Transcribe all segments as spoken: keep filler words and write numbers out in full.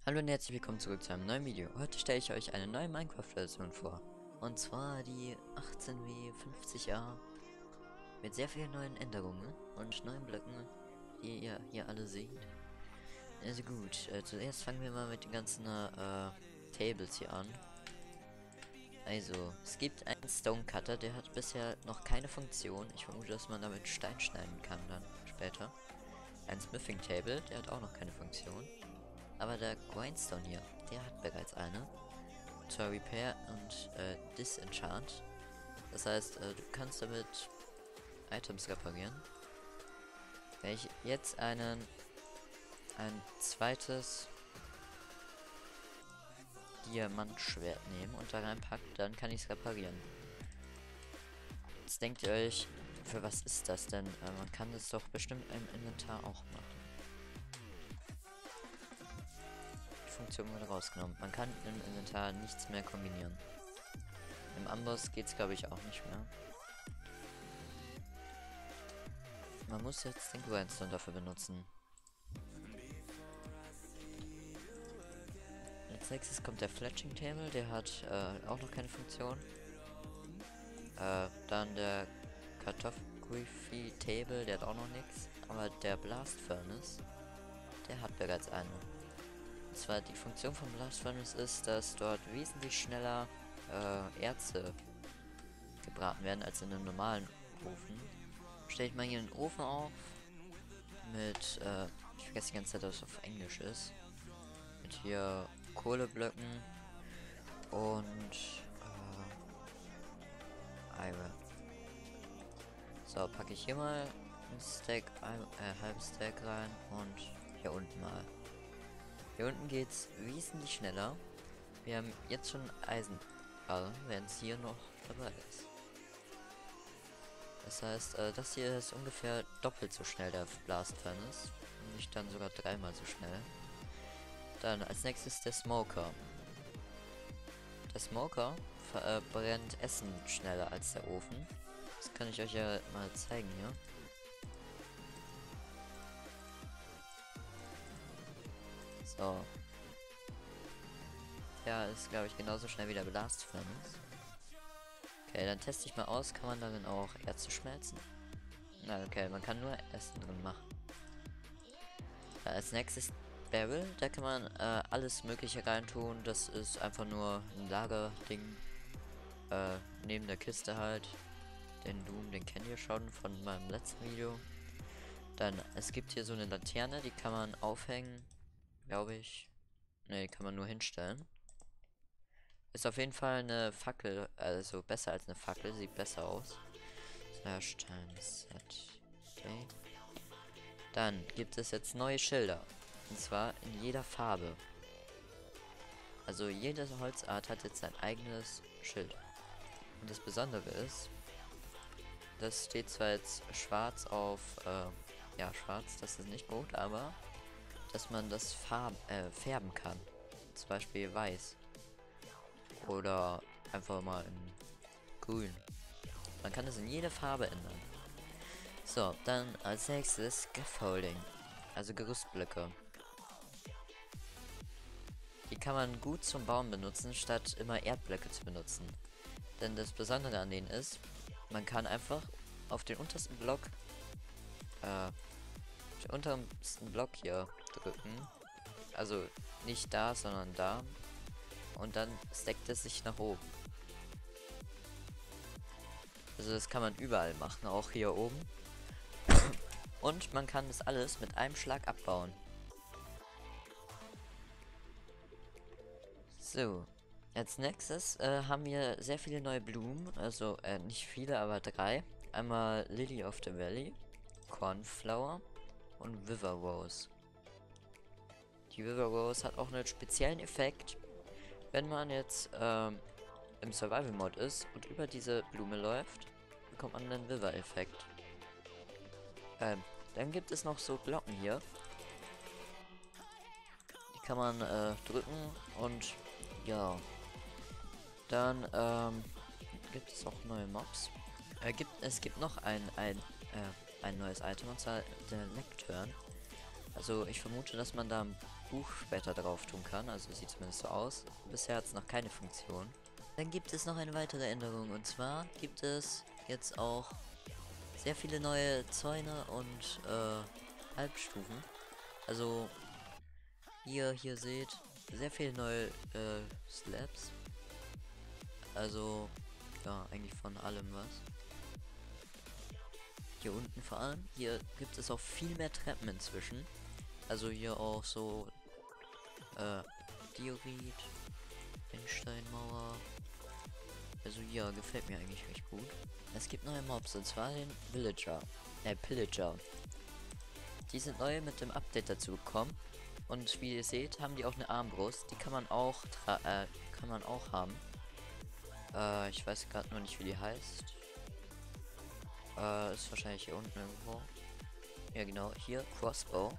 Hallo und herzlich willkommen zurück zu einem neuen Video. Heute stelle ich euch eine neue Minecraft-Version vor. Und zwar die achtzehn W fünfzig A mit sehr vielen neuen Änderungen und neuen Blöcken, die ihr hier alle seht. Also gut, äh, zuerst fangen wir mal mit den ganzen äh, Tables hier an. Also, es gibt einen Stone Cutter, der hat bisher noch keine Funktion. Ich vermute, dass man damit Stein schneiden kann dann später. Ein Smithing Table, der hat auch noch keine Funktion. Aber der Grindstone hier, der hat bereits eine. Zur Repair und äh, Disenchant. Das heißt, äh, du kannst damit Items reparieren. Wenn ich jetzt einen ein zweites Diamantschwert nehme und da reinpacke, dann kann ich es reparieren. Jetzt denkt ihr euch, für was ist das denn? Äh, man kann das doch bestimmt im Inventar auch machen. Funktion wurde rausgenommen. Man kann im Inventar nichts mehr kombinieren. Im Amboss geht es, glaube ich, auch nicht mehr. Man muss jetzt den Grindstone dafür benutzen. Als nächstes kommt der Fletching Table, der hat äh, auch noch keine Funktion. Äh, dann der Kartoffelgriffy Table, der hat auch noch nichts. Aber der Blast Furnace, der hat bereits eine. Und zwar die Funktion von Blast Furnace ist, dass dort wesentlich schneller äh, Erze gebraten werden als in einem normalen Ofen. Stelle ich mal hier einen Ofen auf mit, äh, ich vergesse die ganze Zeit, dass es auf Englisch ist. Mit hier Kohleblöcken und äh, Iron. So, packe ich hier mal ein Stack, ein äh, halbes Stack rein und hier unten mal. Hier unten geht's wesentlich schneller. Wir haben jetzt schon Eisenbarren, während es hier noch dabei ist. Das heißt, äh, das hier ist ungefähr doppelt so schnell, der Blast Furnace. Nicht dann sogar dreimal so schnell. Dann als nächstes der Smoker. Der Smoker verbrennt äh, Essen schneller als der Ofen. Das kann ich euch ja mal zeigen hier. So. Ja, ist glaube ich genauso schnell wie der Blast Furnace. Okay, dann teste ich mal aus, kann man darin auch Erze schmelzen? Na, okay, man kann nur Essen drin machen. Ja, als nächstes Barrel, da kann man äh, alles mögliche reintun. Das ist einfach nur ein Lagerding. Äh, neben der Kiste halt. Den Doom, den kennt ihr schon von meinem letzten Video. Dann, es gibt hier so eine Laterne, die kann man aufhängen, glaube ich. Ne, die kann man nur hinstellen. Ist auf jeden Fall eine Fackel, also besser als eine Fackel, sieht besser aus. Slash Times Set. Okay. Dann gibt es jetzt neue Schilder. Und zwar in jeder Farbe. Also jede Holzart hat jetzt sein eigenes Schild. Und das Besondere ist, das steht zwar jetzt schwarz auf, äh, ja schwarz, das ist nicht gut, aber dass man das Farb, äh, färben kann. Zum Beispiel weiß. Oder einfach mal in grün. Man kann es in jede Farbe ändern. So, dann als nächstes Scaffolding. Also Gerüstblöcke. Die kann man gut zum Bauen benutzen, statt immer Erdblöcke zu benutzen. Denn das Besondere an denen ist, man kann einfach auf den untersten Block, äh, auf den untersten Block hier drücken. Also nicht da, sondern da. Und dann stackt es sich nach oben. Also das kann man überall machen, auch hier oben. Und man kann das alles mit einem Schlag abbauen. So, als nächstes äh, haben wir sehr viele neue Blumen. Also äh, nicht viele, aber drei. Einmal Lily of the Valley, Cornflower und River Rose. Die River Rose hat auch einen speziellen Effekt. Wenn man jetzt ähm, im Survival Mode ist und über diese Blume läuft, bekommt man einen River-Effekt. Ähm, dann gibt es noch so Glocken hier. Die kann man äh, drücken und ja. Dann ähm, gibt es auch neue Mobs. Äh, gibt, es gibt noch ein, ein, äh, ein neues Item, und zwar der Lectern. Also ich vermute, dass man da Buch später drauf tun kann. Also sieht zumindest so aus. Bisher hat es noch keine Funktion. Dann gibt es noch eine weitere Änderung. Und zwar gibt es jetzt auch sehr viele neue Zäune und äh, Halbstufen. Also ihr hier seht sehr viele neue äh, Slabs. Also ja, eigentlich von allem was. Hier unten vor allem. Hier gibt es auch viel mehr Treppen inzwischen. Also hier auch so äh, Diorit, Endsteinmauer. Also ja, gefällt mir eigentlich recht gut. Es gibt neue Mobs, und zwar den Villager, äh, Pillager. Die sind neu mit dem Update dazu gekommen. Und wie ihr seht, haben die auch eine Armbrust. Die kann man auch tra äh, kann man auch haben. Äh, ich weiß gerade nur nicht, wie die heißt. Äh, ist wahrscheinlich hier unten irgendwo. Ja genau, hier, Crossbow.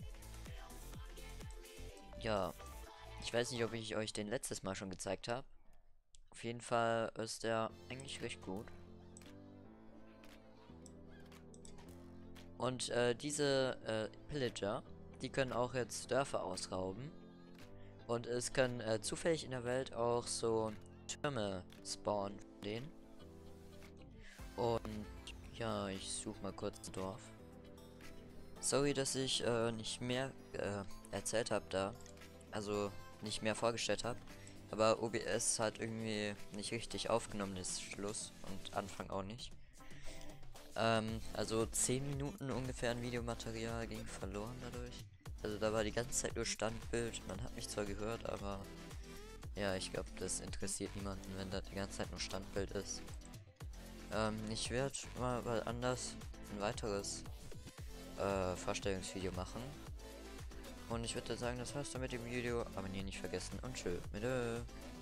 Ja, ich weiß nicht, ob ich euch den letztes Mal schon gezeigt habe. Auf jeden Fall ist der eigentlich recht gut. Und äh, diese äh, Pillager, die können auch jetzt Dörfer ausrauben. Und es können äh, zufällig in der Welt auch so Türme spawnen von denen. Und ja, ich suche mal kurz ein Dorf. Sorry, dass ich äh, nicht mehr äh, erzählt habe da. Also nicht mehr vorgestellt habe. Aber O B S hat irgendwie nicht richtig aufgenommen, ist Schluss und Anfang auch nicht. Ähm, also zehn Minuten ungefähr an Videomaterial ging verloren dadurch. Also da war die ganze Zeit nur Standbild. Man hat mich zwar gehört, aber ja, ich glaube, das interessiert niemanden, wenn da die ganze Zeit nur Standbild ist. Ähm, ich werde mal, mal anders ein weiteres äh, Vorstellungsvideo machen. Und ich würde sagen, das war's dann mit dem Video. Abonnieren nicht vergessen und tschö. Mit